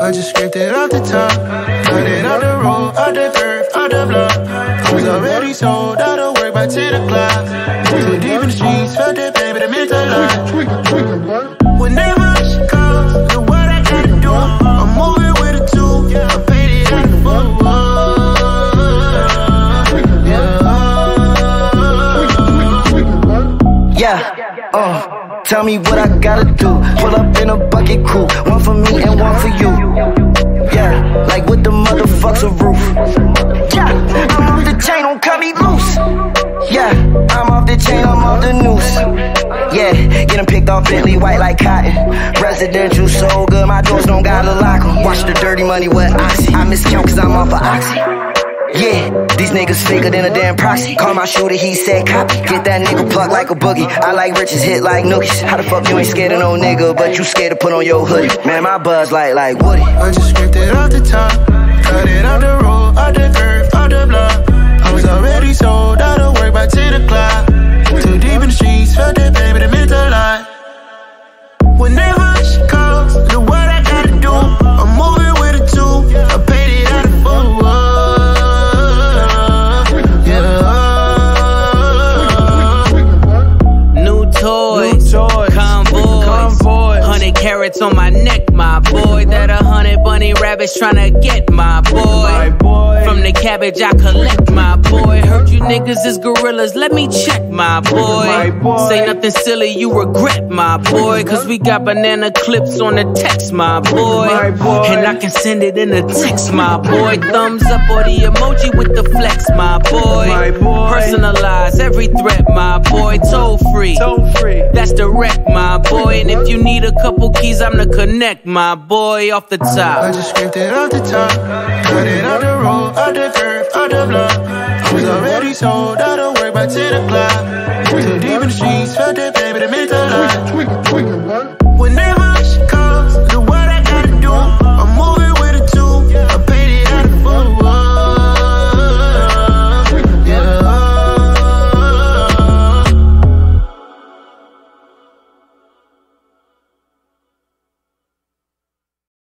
I just scraped it off the top, cut it off the road, off the curve, off the block. I was already sold out of work by 10 o'clock. Too deep in the streets, felt that baby, the mental lie. Whenever she calls, do what I gotta do. I'm moving with a two, I paid it out the full. Tell me what I gotta do. Pull up in a bucket crew, one for me and one for you. Yeah, like with the motherfuck's a roof. Yeah, I'm off the chain, don't cut me loose. Yeah, I'm off the chain, I'm off the noose. Yeah, getting picked off Bentley, white like cotton. Residential so good, my doors don't gotta lock 'em. Watch the dirty money with oxy. I miscount cause I'm off of oxy. Yeah, these niggas faker than a damn proxy. Call my shooter, he said copy. Get that nigga plucked like a boogie. I like riches, hit like nookies. How the fuck you ain't scared of no nigga, but you scared to put on your hoodie? Man, my buzz like Woody. I just scraped it off the top, cut it off the road, off the curve, off the block. I was already sold out of work by 10 o'clock. Too deep in the streets, felt that baby, the mental lie. Whenever she calls, do what I gotta do. I'm moving with a two, I paid it out of full. Convoy, 100 carats on my neck, my boy. That 100 bunny rabbits tryna get my boy. From the cabbage I collect, my boy. Heard you niggas is gorillas, let me check, my boy. Say nothing silly, you regret, my boy. Cause we got banana clips on the text, my boy. And I can send it in a text, my boy. Thumbs up or the emoji with the flex, my boy. Personalize every threat, my boy. Toll free, that's direct, my boy. And if you need a couple keys, I'm the connect, my boy. Off the top, I just scraped it off the top, cut it off the road, off the curve, off the block. I was already sold out of work by 10 o'clock. Too deep in the streets, felt